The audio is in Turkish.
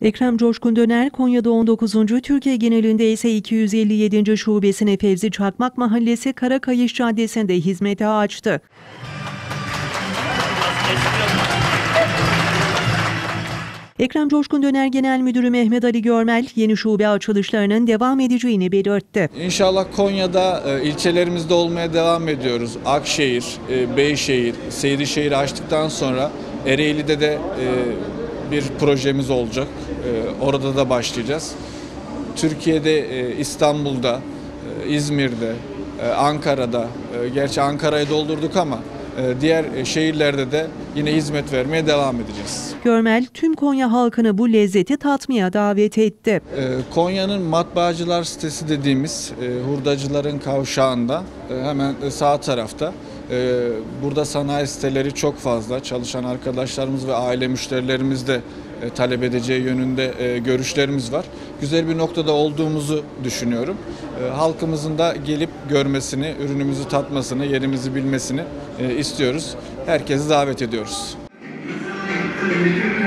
Ekrem Coşkun Döner, Konya'da 19. Türkiye genelinde ise 257. şubesini Fevzi Çakmak Mahallesi Karakayış Caddesi'nde hizmete açtı. Ekrem Coşkun Döner Genel Müdürü Mehmet Ali Görmel, yeni şube açılışlarının devam edeceğini belirtti. İnşallah Konya'da ilçelerimizde olmaya devam ediyoruz. Akşehir, Beyşehir, Seydişehir'i açtıktan sonra Ereğli'de de bir projemiz olacak. Orada da başlayacağız. Türkiye'de, İstanbul'da, İzmir'de, Ankara'da, gerçi Ankara'yı doldurduk ama diğer şehirlerde de yine hizmet vermeye devam edeceğiz. Görmel, tüm Konya halkını bu lezzeti tatmaya davet etti. Konya'nın matbaacılar sitesi dediğimiz hurdacıların kavşağında hemen sağ tarafta. Burada sanayi siteleri çok fazla. Çalışan arkadaşlarımız ve aile müşterilerimiz de talep edeceği yönünde görüşlerimiz var. Güzel bir noktada olduğumuzu düşünüyorum. Halkımızın da gelip görmesini, ürünümüzü tatmasını, yerimizi bilmesini istiyoruz. Herkesi davet ediyoruz.